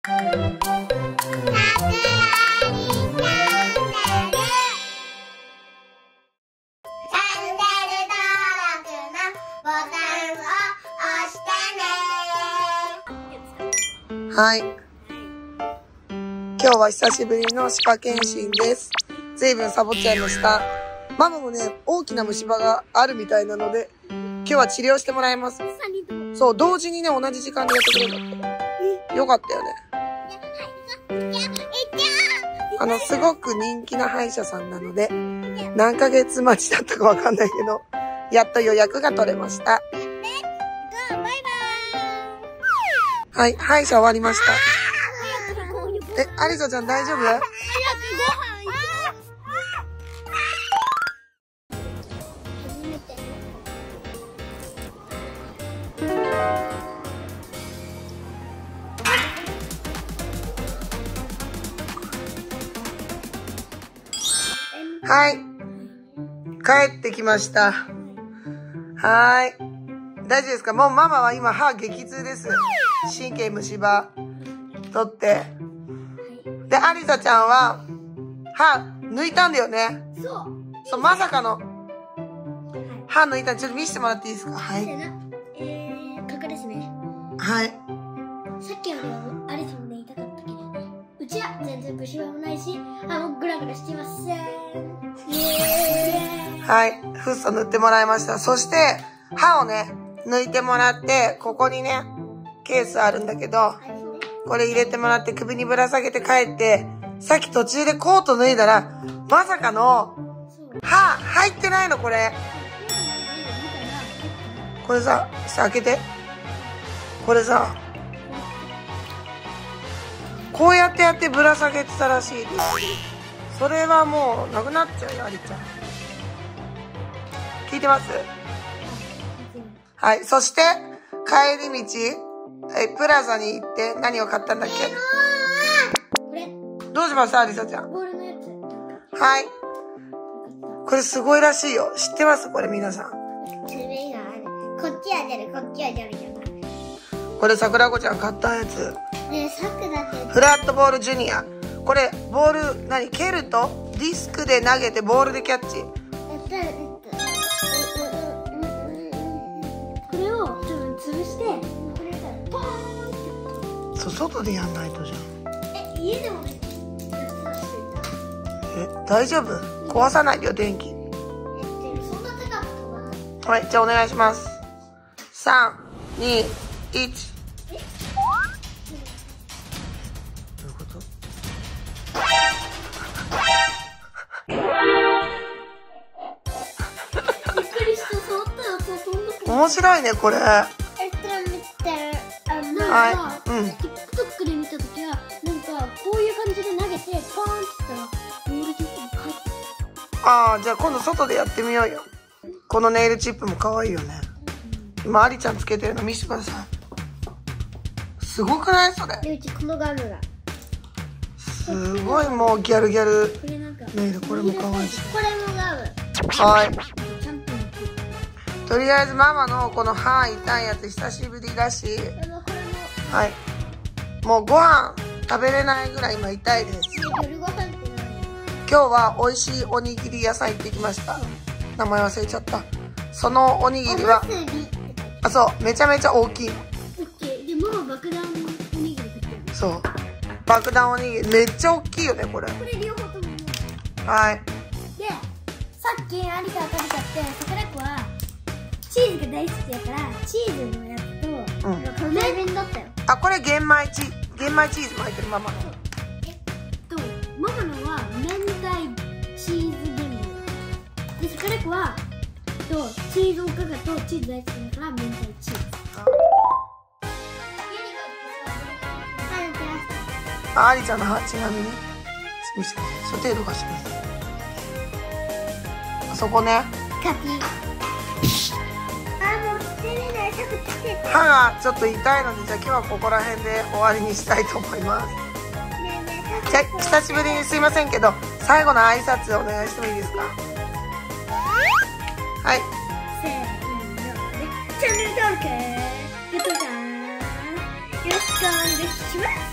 はい。今日は久しぶりの歯科検診です。ずいぶんサボっちゃいました。ママもね、大きな虫歯があるみたいなので、今日は治療してもらいます。そう、同時にね、同じ時間でやってくれるんだって。よかったよね。すごく人気な歯医者さんなので、何ヶ月待ちだったかわかんないけど、やっと予約が取れました。はい、歯医者終わりました。アリサちゃん大丈夫？はい。帰ってきました。はい。大丈夫ですか？もうママは今歯激痛です。神経虫歯取って。で、アリサちゃんは歯抜いたんだよね。そう、まさかの歯抜いたんで、ちょっと見せてもらっていいですか？はい。 ここですね。 はい。 さっきまではアリサもね、痛かったけどね。うちは全然虫歯もないし、歯もグラグラしてません。 はい。フッ素塗ってもらいました。そして、歯をね、抜いてもらって、ここにね、ケースあるんだけど、これ入れてもらって首にぶら下げて帰って、さっき途中でコート脱いだら、まさかの、歯入ってないの、これ。これさ、開けて。これさ、こうやってやってぶら下げてたらしいです。それはもう、なくなっちゃうよ、アリちゃん。聞いてます？はい。そして、帰り道、プラザに行って何を買ったんだっけ？ これ。 どうしました？アリサちゃん。 ボールのやつ。 はい。これすごいらしいよ。知ってます？これ皆さん。 こっちは出る、こっちは出るじゃない。 これ桜子ちゃん買ったやつ。 ねえ、さくらって。 フラットボールジュニア。これ、ボール、蹴るとディスクで投げてボールでキャッチ。 これをちょっと潰して、これからポーンって。 そう、外でやんないとじゃん。 家でもね。 大丈夫？壊さないよ、電気。 そんな手が飛ばない。 はい、じゃあお願いします。3、2、1。どういうこと？ びっくりした、触ったらさ、飛んだ。 面白いね、これ。 はい、TikTok で見たときは、なんか、こういう感じで投げて、ポーンって言ったら、ボールで帰って。 ああ、じゃあ今度外でやってみようよ。このネイルチップも可愛いよね。今、アリちゃんつけてるの見せてください。すごくないそれ？ で、うちこのガムが。 すごいもうギャルギャルこれなんか。 ネイル、これも可愛いし。 これもガム。 はい。 ちゃんと。 とりあえずママのこの歯痛いやつ久しぶりだし、はい。もうご飯食べれないぐらい今痛いです。 夜ご飯って何？ 今日は美味しいおにぎり屋さん行ってきました。名前忘れちゃった。そのおにぎりは、あ、そう、めちゃめちゃ大きい。 オッケー。で、ママ爆弾おにぎり食ってる。 そう。爆弾おにぎり、めっちゃ大きいよね、これ。 これ両方とも。 はい。 で、さっきアリサが食べちゃって、桜子は、チーズが大好きだから、チーズのやつと、カレー弁だったよ。 あ、これ玄米チーズも入ってる、ママの。 ママのは明太チーズ弁当で、桜子はチーズおかかとチーズ大好きだから明太チーズ。 あ、アリちゃんの歯ちなみに見せて、そう手とかしてます。あそこね。 カピ。もう捨てれない。 歯がちょっと痛いので、じゃあ今日はここら辺で終わりにしたいと思います。じゃあ久しぶりにすいませんけど、最後の挨拶お願いしてもいいですか？はい。 せーので、チャンネル登録、グッドボタンよろしくお願いします。